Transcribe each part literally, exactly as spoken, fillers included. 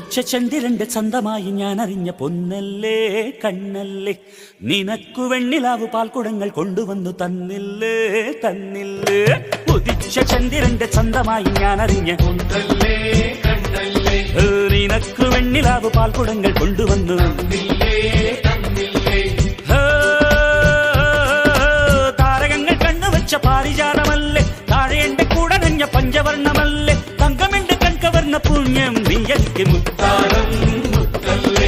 ഉദിച്ച ചന്ദ്രന്റെ ചന്തമായി ഞാൻ അറിഞ്ഞ പൊന്നല്ലേ കണ്ണല്ലേ നിനക്കു വെണ്ണിലാവു പാൽക്കുടങ്ങൾ കൊണ്ടുവന്നു തന്നില്ലേ തന്നില്ലേ ഉദിച്ച ചന്ദ്രന്റെ ചന്തമായി ഞാൻ അറിഞ്ഞ പൊന്നല്ലേ കണ്ണല്ലേ നിനക്കു വെണ്ണിലാവു പാൽക്കുടങ്ങൾ കൊണ്ടുവന്നു തന്നില്ലേ തന്നില്ലേ താരകങ്ങൾ കണ്ണുവച്ച പാരിജാതമല്ലേ താഴെ എന്റെ കൂടെ നഞ്ഞ പഞ്ചവർണ്ണമല്ലേ തങ്കമെന്റെ കൺകവർണ്ണ പുണ്യം നീ എനിക്ക് മുത്താരം മുത്തല്ലേ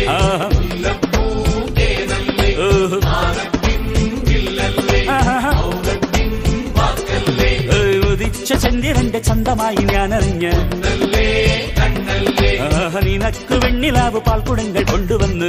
ഉദിച്ച ചന്ദ്രന്റെ ചന്തമായി ഞാൻ അറിഞ്ഞ നിനക്ക് വെണ്ണിലാവ് പാൽക്കുടങ്ങൾ കൊണ്ടുവന്ന്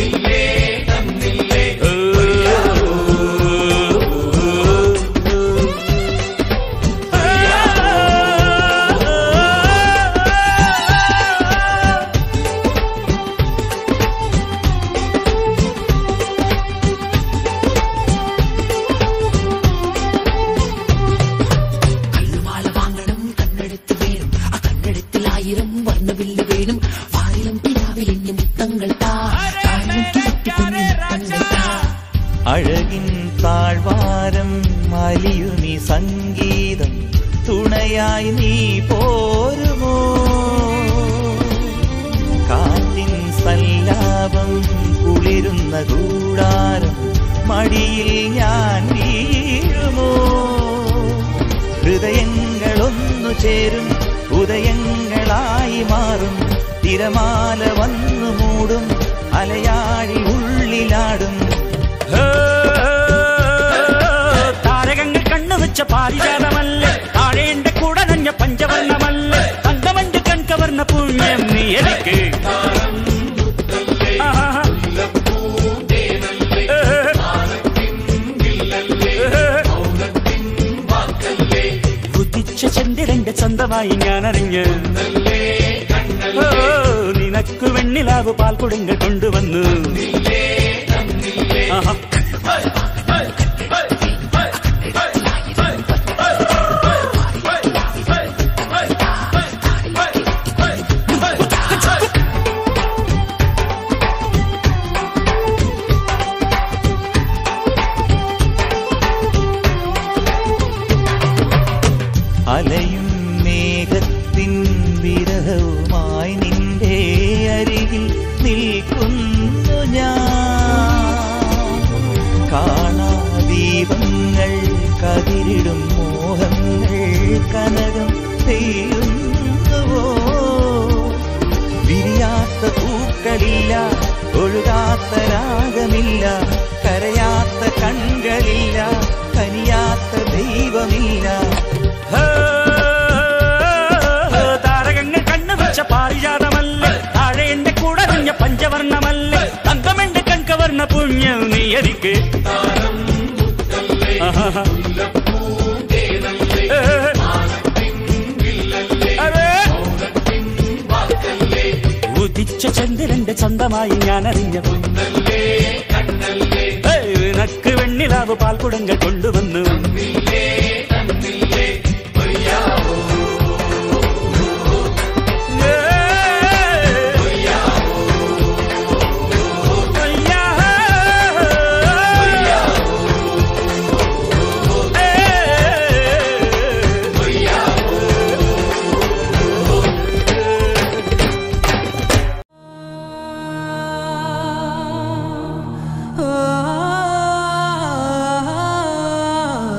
അഴകിൻ താഴ്വാരം അലിയുനി സംഗീതം തുണയായി നീ പോരുമോ കാറ്റിൻ സല്ലാപം കുളിരുന്ന കൂടാരം മടിയിൽ ഞാൻ വീഴുമോ ഹൃദയങ്ങളൊന്നു ചേരും ഉദയങ്ങളായി മാറും തിരമാല വന്നു മൂടും അലയാഴി ഉള്ളിലാടും താരകങ്ങൾ കണ്ണുവച്ച പാരിജാതമല്ലേ താഴെ എന്റെ കൂടെ നഞ്ഞ പഞ്ചവർണ്ണമല്ലേ തങ്കമഞ്ച് കൺകവർണ്ണ പുണ്യം നീ എനിക്ക് ഉദിച്ച ചന്ദ്രന്റെ ചന്തമായി ഞാൻ അറിഞ്ഞ് നിനക്ക് വെണ്ണിലാവ് പാൽക്കുടങ്ങൾ കൊണ്ടുവന്നു അലയും മേഘത്തിൻ വിരഹവുമായി നിന്റെ അരികിൽ നിൽക്കുന്നു ഞാൻ കാണാ ദീപങ്ങൾ കതിരിടും മോഹങ്ങൾ കനകം പെയ്യുന്നുവോ വിരിയാത്ത പൂക്കളില്ല ഒഴുകാത്ത രാഗമില്ല കരയാത്ത കൺകളില്ല കനിയാത്ത ദൈവമില്ല താരകങ്ങൾ കണ്ണുവച്ച പാരിജാതമല്ലേ താഴെ എന്റെ കൂടെ നഞ്ഞ പഞ്ചവർണ്ണമല്ലേ തങ്കമെന്റെ കൺകവർണ്ണ പുണ്യം നീ എനിക്ക് ഉദിച്ച ചന്ദ്രന്റെ ചന്തമായി ഞാൻ അറിഞ്ഞ നിനക്ക് വെണ്ണിലാവ് പാൽക്കുടങ്ങൾ കൊണ്ടുവന്നു ah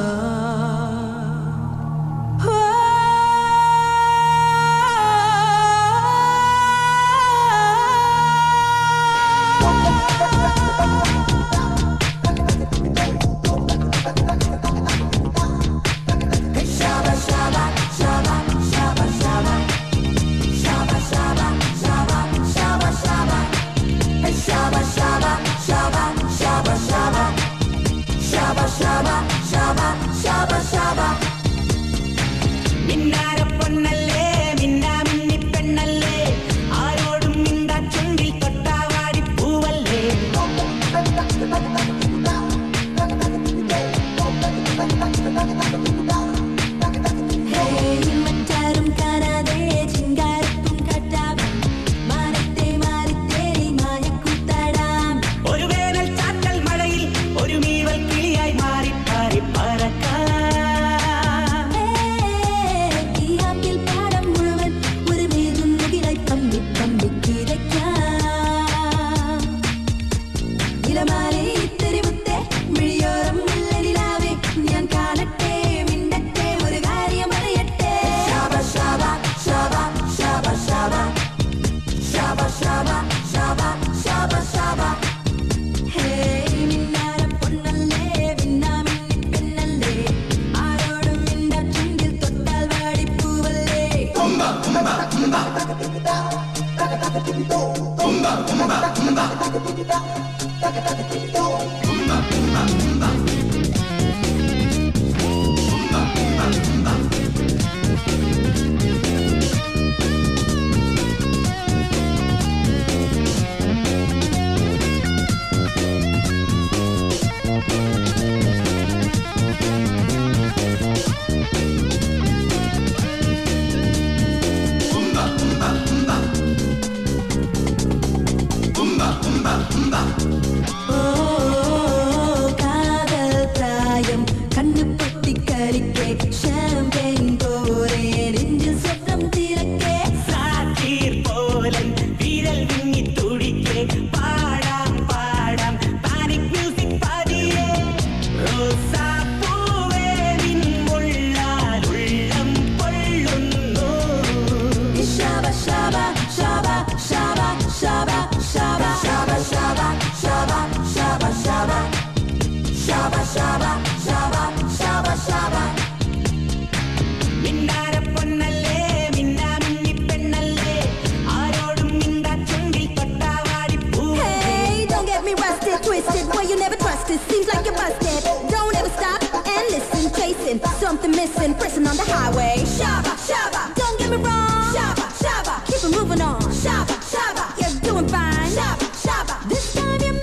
Seems like you're busted. Don't ever stop and listen. Chasing something missing. Pressing on the highway. Shabba, shabba. Don't get me wrong. Shabba, shabba. Keep it moving on. Shabba, shabba. You're doing fine. Shabba, shabba. This time you're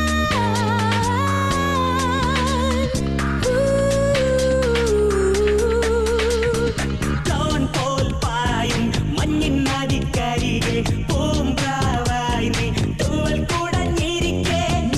mine. Ooh. Don't fall fine. Manyin nadi karige. Boom bravai ni. Tuval kuda nirike.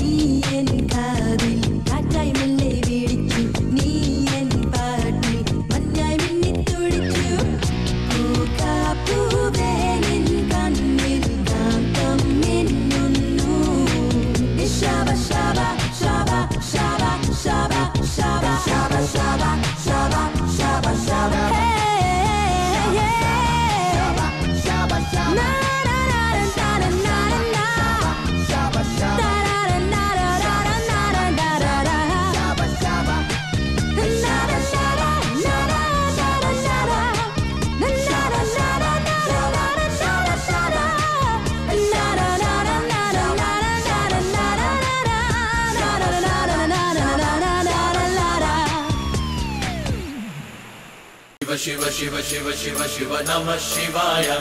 Shiva Shiva Shiva Shiva Shiva Namah Shivaya.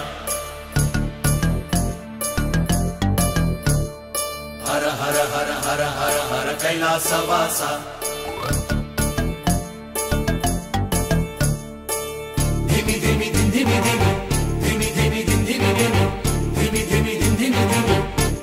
Hara Hara Hara Hara Hara Hara Kailasa Vasa. Dhimi dhimi dhin dhimi dhimi dhimi dhimi dhin dhimi dhimi dhimi dhimi dhin dhimi dhimi.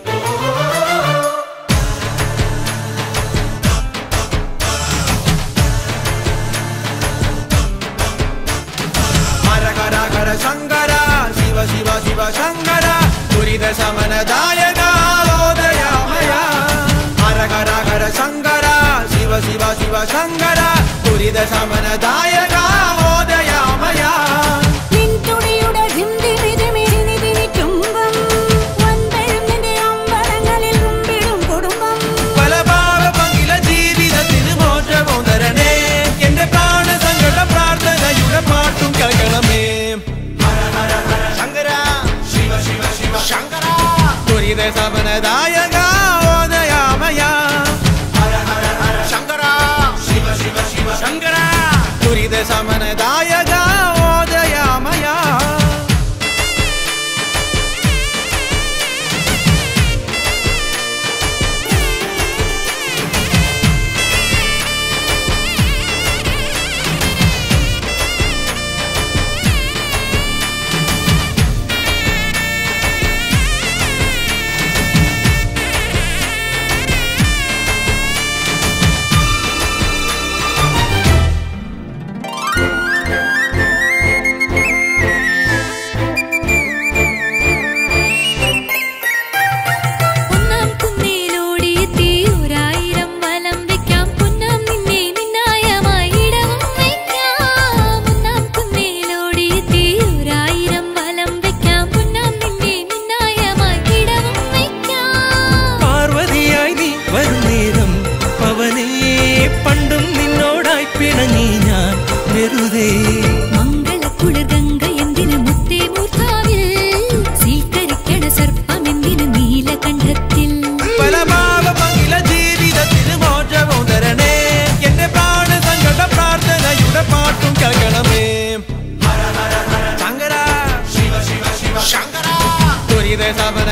Shankara, Shiva Shiva Shiva Shankara, Durida Samana Dayaka, Odaya Maya. Hara Hara Hara Shankara, Shiva Shiva Shiva Shankara, Durida Samana Dayaka, Odaya Maya. Nintudiyude dhimdi ridimi rinidini kumbam, vandarum ninde ambarangalil rumbidum kudumbam. Palabava pangila jeevithathinu mojamum tharane, ende prana sangala prarthanayude paattum kelkaname. Shankara, Durida Samana Dayaka, Odaya Maya. Hara Hara Hara Shankara, Shiva Shiva Shiva Shankara, Durida Samana Dayaka, Odaya Maya. Palabava pangila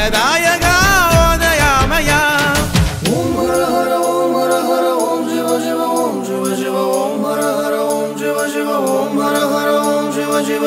സമനദായക ഓ ദയാമയ ഓം ഹര ഹര ഓം ഹര ഹര ഓം ശിവ ശിവ ഓം ശിവ ശിവ ഓം ഹര ഹര ഓം ശിവ ശിവ ഓം ഹര ഹര ഓം ശിവ ശിവ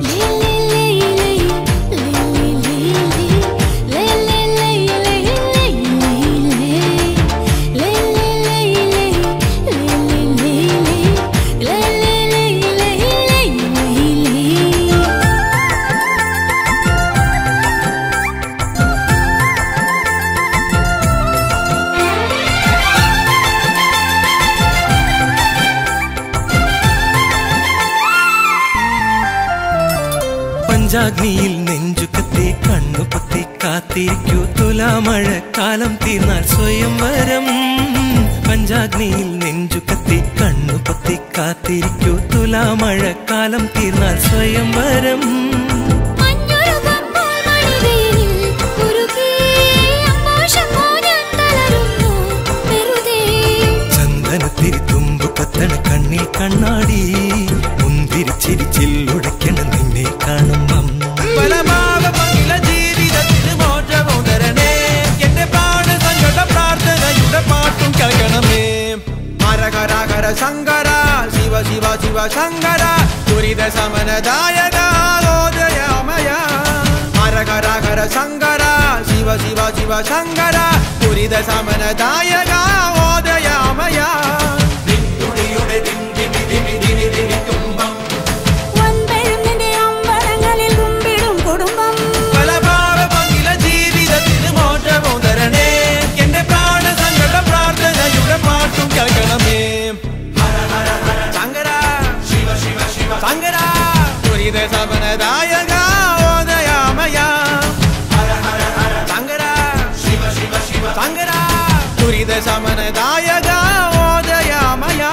പഞ്ചാഗ്നിയിൽ നെഞ്ചുകത്തി കണ്ണുപൊത്തി കാത്തിരിക്കൂ തുലാമഴക്കാലം തീർന്നാൽ സ്വയംവരം പഞ്ചാഗ്നിയിൽ നെഞ്ചുകത്തി കണ്ണുപൊത്തി കാത്തിരിക്കൂ തുലാമഴക്കാലം തീർന്നാൽ സ്വയംവരം ചന്ദനത്തിരി തുമ്പു കത്തണ കണ്ണിൽ കണ്ണാടി മുന്തിരിച്ചിരിച്ചില്ലുടയ്ക്കണ നിന്നെ കാണുമ്പം ഫലമാക പങ്കില ജീവിതത്തിന് മോചമോ തരണേ എന്റെ പ്രാണ സങ്കട പ്രാർത്ഥനയുടെ പാട്ടും കേൾക്കണമേ ഹര ഹര ഹര ശങ്കര ശിവ ശിവ ശിവ ശങ്കര ദുരിത സമനദായക ഓ ദയാമയ ഹര ഹര ഹര ശങ്കര ശിവ ശിവ ശിവ ശങ്കര ദുരിത സമനദായക ഓ ദയാമയ നിന്നുടിയുടെ ദിന്ദിമി ദിമി ദിനി ദിനി തുമ്പം സമനദായക ഓ ദയാമയ ഹര ഹര ഹര ശങ്കര ശിവ ശിവ ശിവ ശങ്കര ദുരിത സമനദായക ഓ ദയാമയ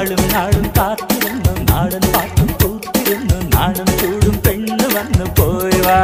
നാളും നാളും കാത്തിരുന്നു നാടൻ പാട്ടും കൂത്തിരുന്നു നാണം ചൂടും പെണ്ണു വന്നു പോയവാ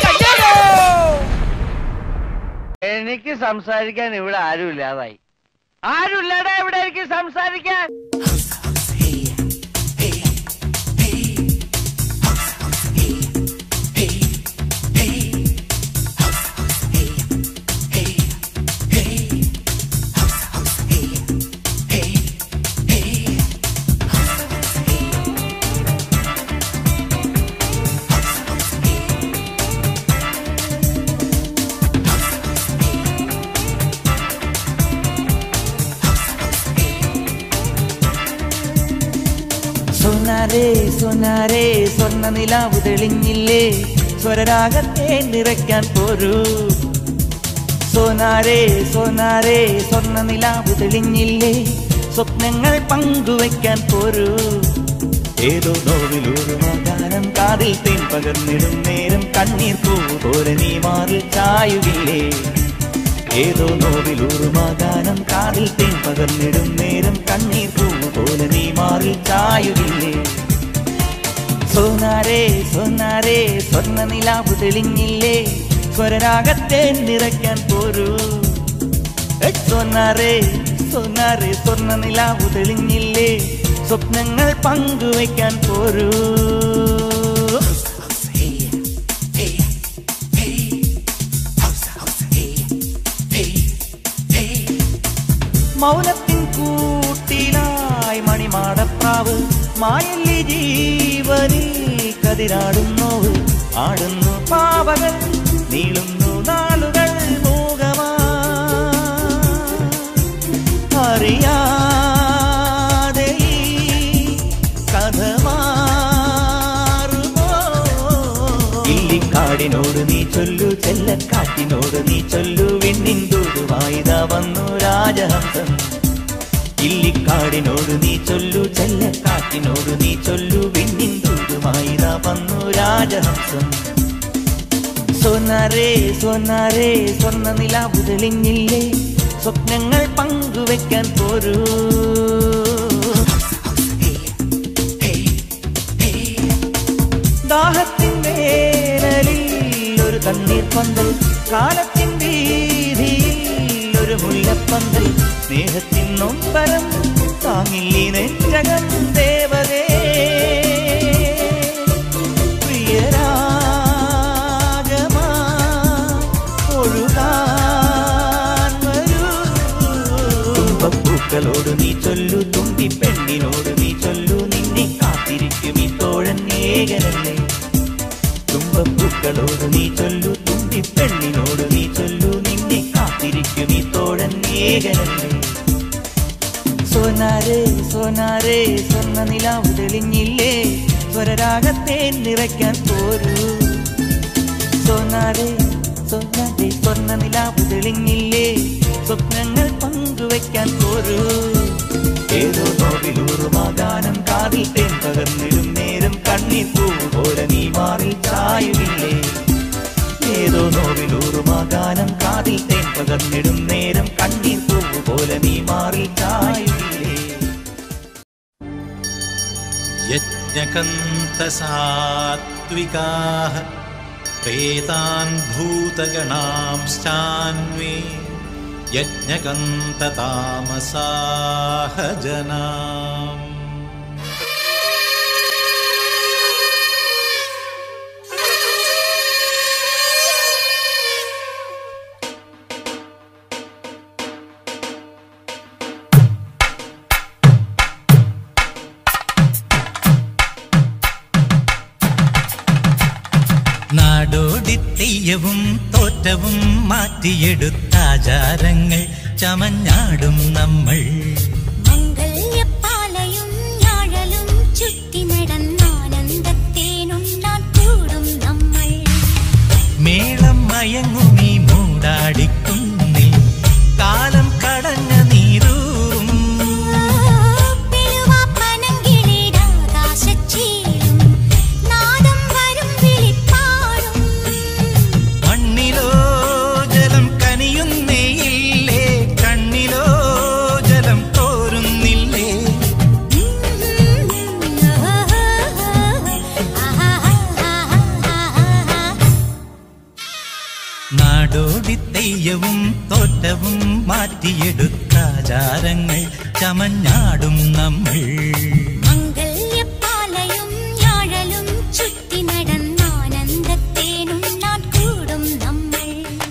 സംസാരിക്കാൻ ഇവിടെ ആരും ഇല്ലാതായി. ആരുമില്ലടാ ഇവിടെ എനിക്ക് സംസാരിക്കാൻ. സോനാരേ സോനാരേ സ്വർണ്ണ നിലാവ് തെളിഞ്ഞില്ലേ, സ്വരരാഗത്തെ നിറയ്ക്കാൻ പോരൂ. സോനാരേ സോനാരേ സ്വർണ്ണ നിലാവ് തെളിഞ്ഞില്ലേ, സ്വപ്നങ്ങൾ പങ്കുവയ്ക്കാൻ പോരൂ. ഏതോ നോവിലൂറുമോ ഗാനം കാതിൽ തേൻ പകർന്നിടും നേരം കണ്ണീർ പൂവ് പോലെ നീ മാറിൽ ചായുകില്ലേ. ഏതോ നോവിലൂറുമോ ഗാനം കാതിൽ തേൻ പകർന്നിടും നേരം കണ്ണീർ പൂവ് പോലെ നീ മാറിൽ ചായുകില്ലേ. സോനാരേ സോനാരേ സ്വർണ്ണ നിലാവ് തെളിഞ്ഞില്ലേ, സ്വരരാഗത്തെ നിറയ്ക്കാൻ പോരൂ. സോനാരേ സോനാരേ സ്വർണ്ണ നിലാവ് തെളിഞ്ഞില്ലേ, സ്വപ്നങ്ങൾ പങ്കുവയ്ക്കാൻ പോരൂ. മൗനത്തിൻ കൂട്ടിലായി മണിമാടപ്രാവ് മായല്ലി ജീവനിൽ കതിരാടുന്നു. ആടുന്നു പാവകൾ നീളുന്നു നാളുകൾ മൂകമാ അറിയാതെ കഥ മാറുമോ. ഇല്ലിക്കാടിനോട് നീ ചൊല്ലു, ചെല്ലക്കാട്ടിനോട് നീ ചൊല്ലു, വിണ്ണിൻ തൂതുവായിതാ വന്നു രാജഹംസം. ഇല്ലിക്കാടിനോട് നീ ചൊല്ലു, ചെല്ലക്കാട്ടിനോട് നീ ചൊല്ലു, വിണ്ണിൻ തൂതുവായിതാ വന്നു രാജഹംസം. സോനാരേ സോനാരേ സ്വർണ്ണ നിലാവ് തെളിഞ്ഞില്ലേ, സ്വപ്നങ്ങൾ പങ്കുവയ്ക്കാൻ പോരൂ. ദാഹത്തിൻ വേനലിൽ ഒരു കണ്ണീർ പന്തൽ, കാലത്തിൻ വീതിയിൽ ഒരു മുല്ലപ്പന്തൽ, സ്നേഹത്തിൻ നൊമ്പരം താങ്ങില്ലി നെഞ്ചകം ദേവതേ. പ്രിയരാഗമാ ഒഴുകാൻ വരൂ. തുമ്പപ്പൂക്കളോട് നീ ചൊല്ലു, തുമ്പി പെണ്ണിനോട് നീ ചൊല്ലു, നിന്നെ കാത്തിരിക്കും ഈ തോഴൻ ഏകനല്ലേ. തുമ്പപ്പൂക്കളോട് നീ ചൊല്ലു, തുമ്പി പെണ്ണിനോട് നീ ചൊല്ലു, നിന്നെ കാത്തിരിക്കും ഈ തോഴൻ ഏകനല്ലേ. സോനാരേ സോനാരേ സ്വർണ്ണ നിലാവ് തെളിഞ്ഞില്ലേ, സ്വരരാഗത്തെ നിറയ്ക്കാൻ പോരൂ. സോനാരേ സോനാരേ സ്വർണ്ണ നിലാവ് തെളിഞ്ഞില്ലേ, സ്വപ്നങ്ങൾ പങ്കുവയ്ക്കാൻ പോരൂ. ഏതോ നോവിലൂറുമാ ഗാനം കാതിൽ തേൻ പകർന്നിടും നേരം കണ്ണീർ പൂവ് പോലെ നീ മാറിൽ ചായുകില്ലേ. ഏതോ നോവിലൂറുമാ ഗാനം കാതിൽ തേൻ പകർന്നിടും നേരം കണ്ണീർ പൂവ് പോലെ നീ മാറിൽ ചായുകില്ലേ. യജ്ഞകന്തസാത്വികാഃ പ്രേതാൻ ഭൂതഗണാംശ്ചാന്വേ യജ്ഞകന്തതാമസാഃ ജനാം. നാടോടിത്തെയ്യവും തോറ്റവും മാറ്റിയെടുത്താചാരങ്ങൾ ചമഞ്ഞാടും നമ്മൾ. മംഗല്യപ്പാലയും ഞാഴലും ചുറ്റി നടന്നാനന്ദത്തേനുണ്ടാൻ കൂടും നമ്മൾ. മേളം മയങ്ങുമീ മൂടാടിക്കുന്നിൽ കാലം കടഞ്ഞ നീരൂറും. മണ്ണിലോ ജലം കനിയുന്നേയില്ലേ, കണ്ണിലോ ജലം തോരുന്നില്ലേ. നാടോടി തെയ്യവും തോറ്റവും മാറ്റിയെടുത്ത എടുത്താചാരങ്ങൾ ചമഞ്ഞാടും നമ്മൾ. മംഗല്യപ്പാലയും ഞാഴലും ചുറ്റി നടന്നാനന്ദത്തേനും നാൻ കൂടും നമ്മൾ.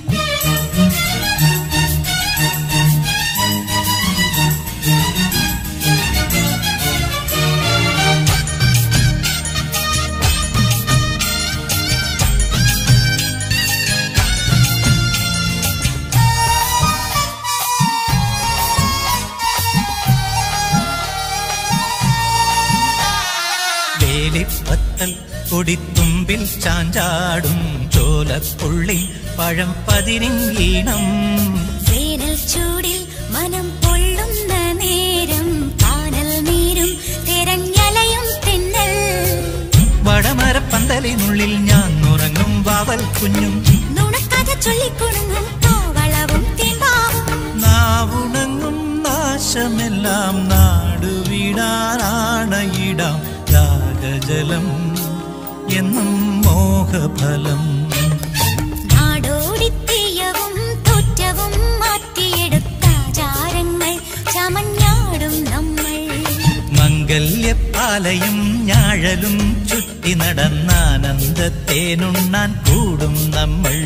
വേലിപ്പത്തൽ കൊടിത്തുമ്പിൽ ചാഞ്ചാടും ചോലപ്പുള്ളി പഴം പതിരിങ്ങീണം. വേനൽ ചൂടിൽ മനം പൊള്ളുന്ന നേരം കാനൽ നീരും തിരഞ്ഞലയും തിന്നൽ. വടമരപ്പന്തലിനുള്ളിൽ ഞാൻ ഉറങ്ങും വാവൽ കുഞ്ഞും നുണക്കഥ ചൊല്ലിക്കുണങ്ങും കോവളവും തീമ്പാവും. നാവുണങ്ങും നാശമെല്ലാം നാടുവിടാനാണയിടാം രാഗജലം എന്നും മോഹഫലം. നാടോടിത്തീയവും തോറ്റവും മാറ്റിയെടുത്താചാരങ്ങൾ ചമഞ്ഞാടും നമ്മൾ. മംഗല്യപ്പാലയും ഞാഴലും ചുറ്റി നടന്നാനന്ദത്തേനുണ്ണാൻ കൂടും നമ്മൾ.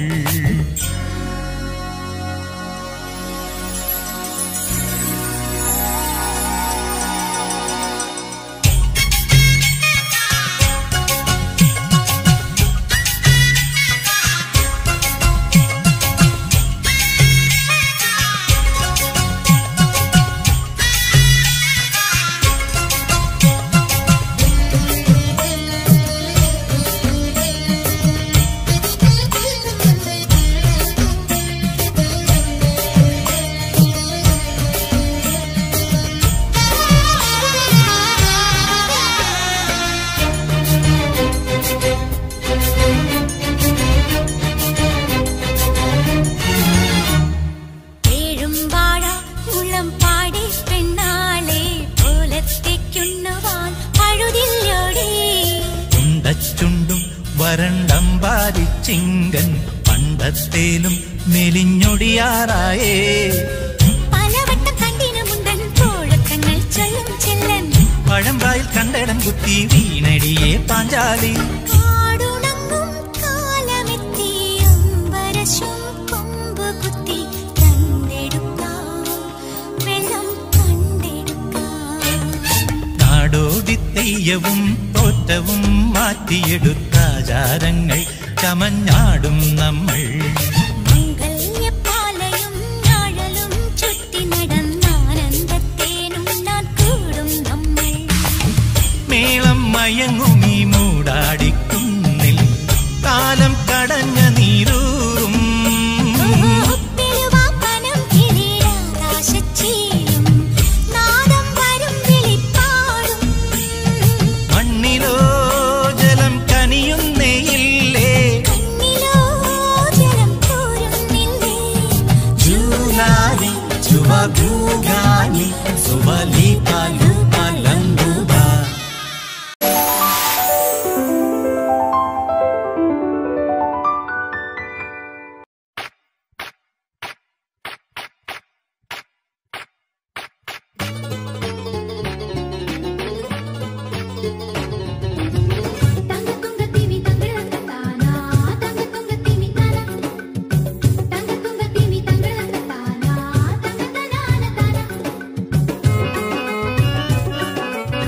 വരണ്ടമ്പാരിച്ചിങ്കൻ പണ്ടത്തേലും മെലിഞ്ഞൊടിയാറായേ. പലവട്ടം കണ്ടിനുമുണ്ടൻ തോഴക്കങ്ങൾ ചൊല്ലും ചെല്ലൻ. പഴമ്പായിൽ കണ്ടടം കുത്തി വീണടിയെ പാഞ്ചാലി. കാടുണങ്ങും കാലമെത്തി അമ്പരശും കൊമ്പ് കുത്തി കണ്ടെടുക്കാം വെള്ളം കണ്ടെടുക്കാം. നാടോടിത്തെയ്യവും തോറ്റവും മാറ്റിയെടുത്താചാരങ്ങൾ ചമഞ്ഞാടും നമ്മൾ. മംഗല്യപ്പാലയും ഞാഴലും ചുറ്റി നടന്നാനന്ദത്തേനും നാൻ കൂടും നമ്മൾ. മേളം മയങ്ങുമീ മൂടാടിക്കുന്നിൽ കാലം കടഞ്ഞ നീരൂറും. ഒപ്പിലുവാപ്പനം കിരീടാകാശച്ചീലും നാദം വരും വിളിപ്പാടും. മണ്ണിലോ ജലം കനിയുന്നേയില്ലേ, കണ്ണിലോ ജലം തോരുന്നില്ലേ. ജൂലാനി ചുവകൂഗാനി സുവലിപാലു പലംബുബ. തങ്കത്തുങ്കത്തിമി തങ്കലത്താന തങ്കത്തുങ്കത്തിമി തന തങ്കത്തുങ്കത്തിമി തങ്കലത്താന തങ്കതനാന തന.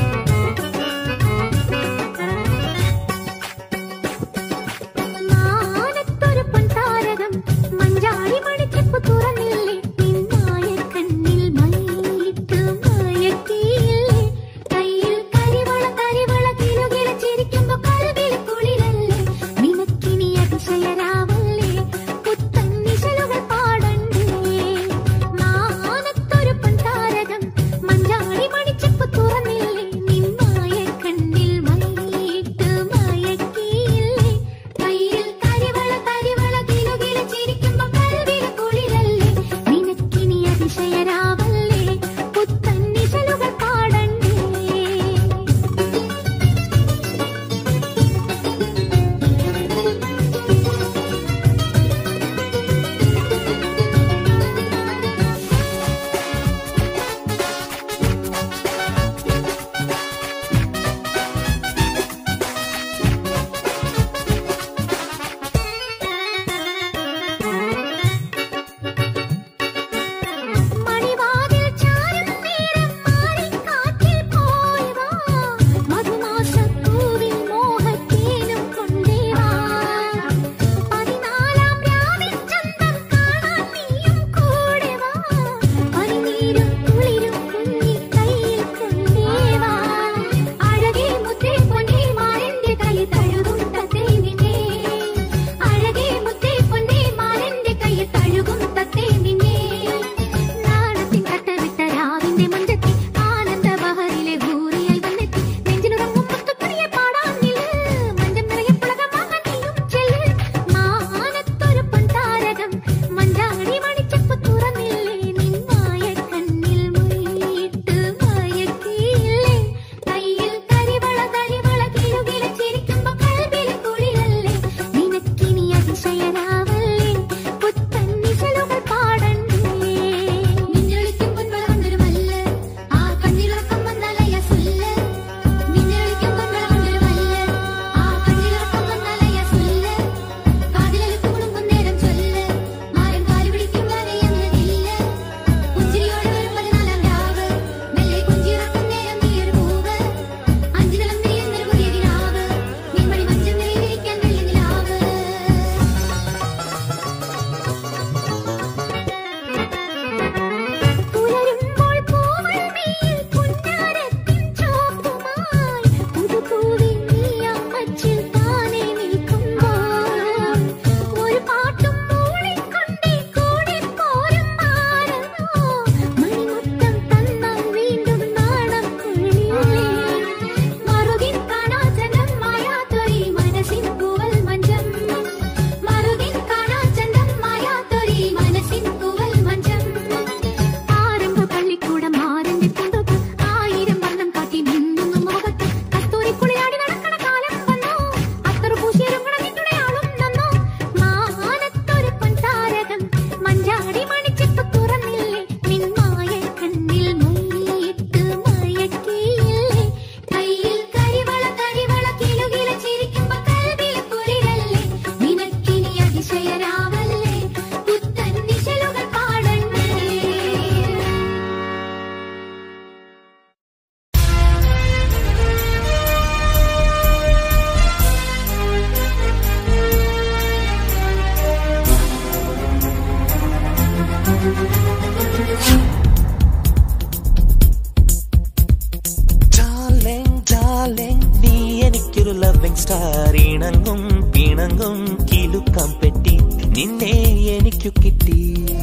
നീ എനിക്കൊരു ലവിംഗ് സ്റ്റാർ ഇണങ്ങും പിണങ്ങും കിലുക്കം പെട്ടി നിന്നെ എനിക്കു കിട്ടി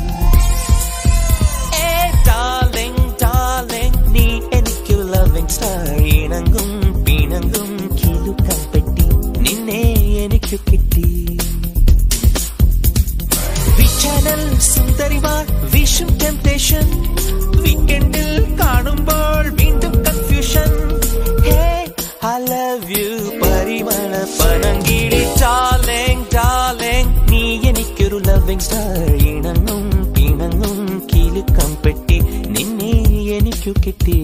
നീ എനിക്കൊരു ലവിംഗ് സ്റ്റാർ ഇണങ്ങും പിണങ്ങും കിലുക്കം പെട്ടി നിന്നെ എനിക്കു കിട്ടി വിചാനൽ സുന്ദരിമാർ വിഷും ടെംപ്ടേഷൻ വീക്കെൻഡിൽ കാണുമ്പോൾ വീണ്ടും കൺഫ്യൂഷൻ I love you പരിമള പനങ്കിളി darling darling നീ എനിക്കൊരു ലവിംഗ് സ്റ്റാർ ഇണങ്ങും പിണങ്ങും കിലുക്കം പെട്ടി നിന്നെ എനിക്കു കിട്ടി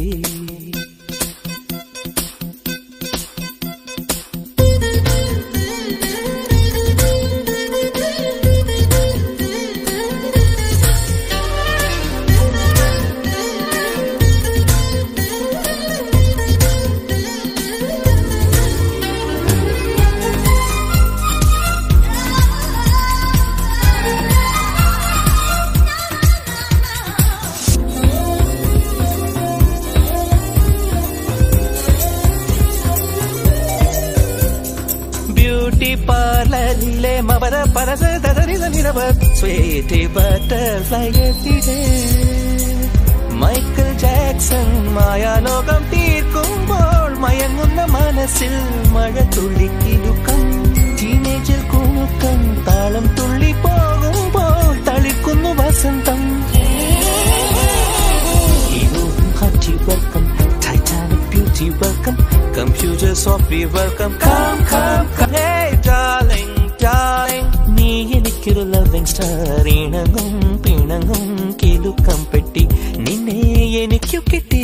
പാർലറിലെ മവര പരസ തതരിത നിരവ സ്വീറ്റ് ബട്ടർഫ്ലൈ എത്തിടേ മൈക്കിൾ ജാക്സൺ മായാലോകം തീർക്കുമ്പോൾ മയങ്ങുന്ന മനസ്സിൽ മഴ തുള്ളിക്കിലുക്കം ടീനേജിൽ കുണുക്കം താളം തുള്ളി പോകുമ്പോൾ തളിക്കുന്നു വസന്തം welcome Titanic beauty welcome computer software welcome come come come hey darling darling നീ എനിക്കൊരു ലവിംഗ് സ്റ്റാർ ഇണങ്ങും പിണങ്ങും കിലുക്കം പെട്ടി നിന്നെ എനിക്കു കിട്ടി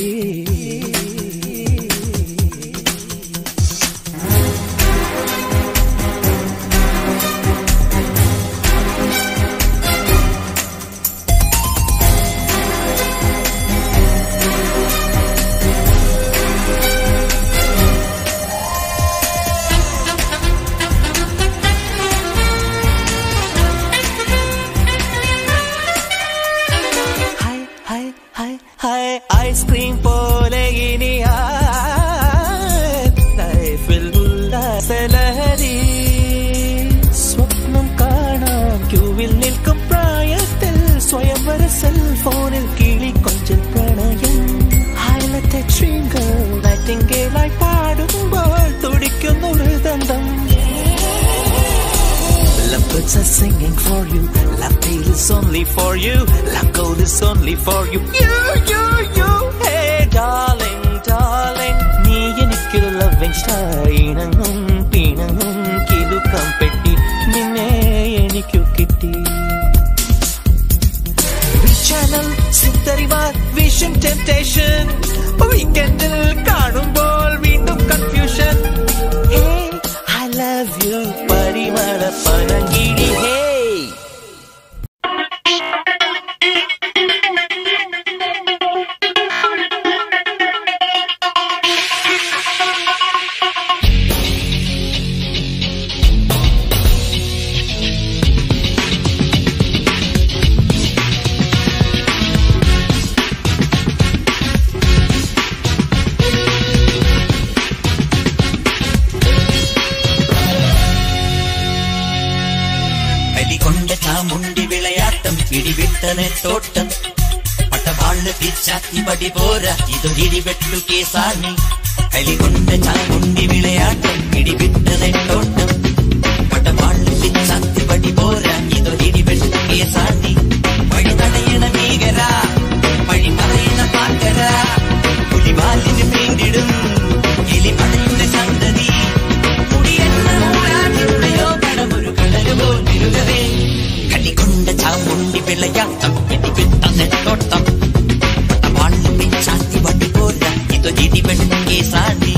ഐസ്ക്രീം പോലെ ഇനി ലൈഫിൽ ഉല്ലാസലഹരി സ്വപ്നം കാണാം ക്യൂവിൽ നിൽക്കും പ്രായത്തിൽ സ്വയംവര സെൽഫോണിൽ കിളി കൊഞ്ചൽ പ്രണയം ഹൈലത്തെ ട്രിങ്കർ നൈറ്റിംഗേലായി പാടുമ്പോൾ തുടിക്കുന്നു ഹൃദന്തം Love birds are singing for you. Love tale is only for you. Love gold is only for you. You, you, you. Hey, darling, darling. നീ എനിക്കൊരു ലവിംഗ് സ്റ്റാർ ഇണങ്ങും പിണങ്ങും കിലുക്കം പെട്ടി നിന്നെ എനിക്കു കിട്ടി ചാനൽ സുന്ദരിമാർ വിഷൻ ടെംപ്ടേഷൻ വീക്കെൻഡിൽ കാണുമ്പോൾ വീണ്ടും കൺഫ്യൂഷൻ I love you പരിമള പനങ്കിളി hey തോട്ടം പട്ടവാള് പിച്ചാത്തി പടി പോര ഇതൊരിടിവെട്ടു കേസാണി കലികൊണ്ട ചാമുണ്ടി വിളയാട്ടം ഇടിവിട്ട നെട്ടോട്ടം പട്ടവാള് പിച്ചാത്തി പടി പോര ഇതൊരിടിവെട്ടു കേസാണി വഴി തടയണ ഭീകര വഴി പറയണ പാക്കര പുലിവാലിന് വീണ്ടിടും എലിമടയുടെ സന്തതി കുടിയെണ്ണയോ കടമൊരു കടല് പോലിരുകവേ കലികൊണ്ട ചാമുണ്ടി വിളയാട്ടം ഇടിവിട്ട നെട്ടോട്ടം പട്ടവാള് പിച്ചാത്തി പടി പോര ഇതൊരിടിവെട്ടു കേസാണി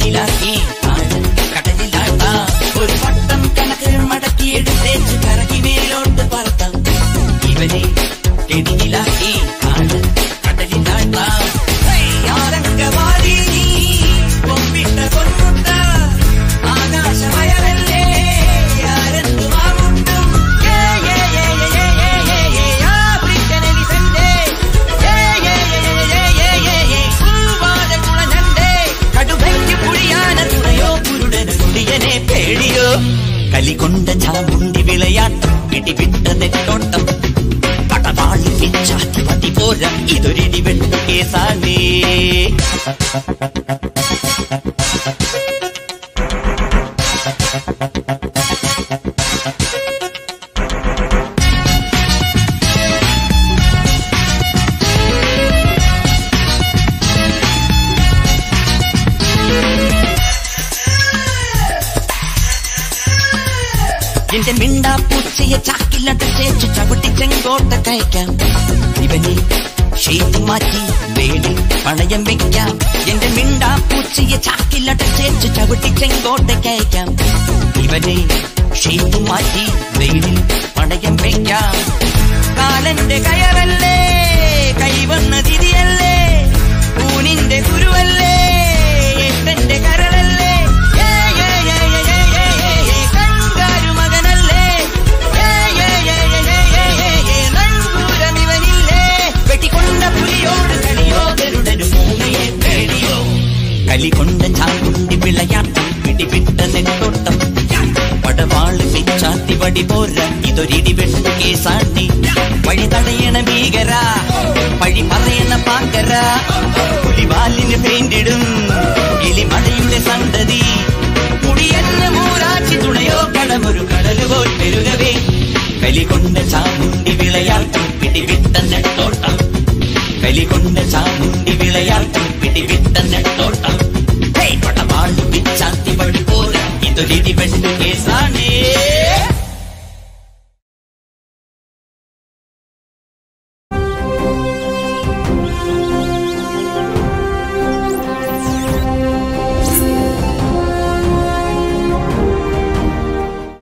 കെണിയിലാക്കി കടലിലാട്ടാം ഒരു വട്ടം കണക്ക് മടക്കി എടുത്തേച്ച് കറക്കി മേലോട്ട് പറത്താം ഇവനെ കെണിയിലാക്കി കടലിലാട്ടാം ആരംഗവാടി നീ കൊമ്പിട്ട കൊന്നുട്ട ആകാശമയറല്ലേ ആരെന്തു മാമുട്ടും കടുവയ്ക്ക് പുഴിയാന തുണയോ കുരുടന കുടിയനെ പേടിയോ കലികൊണ്ട ചാമുണ്ടി വിളയാട്ടം പിടിവിട്ട നെട്ടോട്ടം പടവാളി പിച്ചാത്തി പതി പോരാ ഇതൊരിടി വെട്ടു കേസാണേ എന്റെ മിണ്ടാ പൂച്ചയെ ചാക്കിലടച്ചേച്ചു ചവിട്ടി ചെങ്കോട്ട കയക്കാം ഇവനെ ഷീറ്റ് മാറ്റി വേടി പണയം വെക്കാം എന്റെ മിണ്ടാ പൂച്ചയെ ചാക്കിലടച്ചേച്ചു ചവിട്ടി ചെങ്കോട്ട കയക്കാം ഇവനെ ഷീറ്റ് മാറ്റി വേടി പണയം വെക്കാം കാലന്റെ കയറല്ലേ കൈവന്ന തിരിയല്ലേ ഊനിന്റെ ഗുരുവല്ലേ എട്ടന്റെ കരളല്ലേ കലികൊണ്ട ചാകുണ്ടി വിളയാട്ടം പിടിവിട്ട നെട്ടോട്ടം പടവാള് പിച്ചാത്തി വടി പോരാ ഇതൊരിടി വെട്ടു കേസാണ്ടി വഴി തടയണ ഭീകര വഴി പറയണ പാക്കര പുലിവാലിന് പെയിന്റിടും എലിമടയുടെ സന്തതി മുടിയെന്ന മൂരാച്ചി തുണയോ കടമൊരു കടലുപോൽ പെരുകവേ കലികൊണ്ട ചാകുണ്ടി വിളയാട്ടം പിടിവിട്ട നെട്ടോട്ടം കലികൊണ്ട ചാമുണ്ടി വിളയാട്ടം പിടിവിട്ട നെട്ടോട്ടം പടവാളു പിച്ചാത്തി വഴി പോരാ ഇതൊരിടി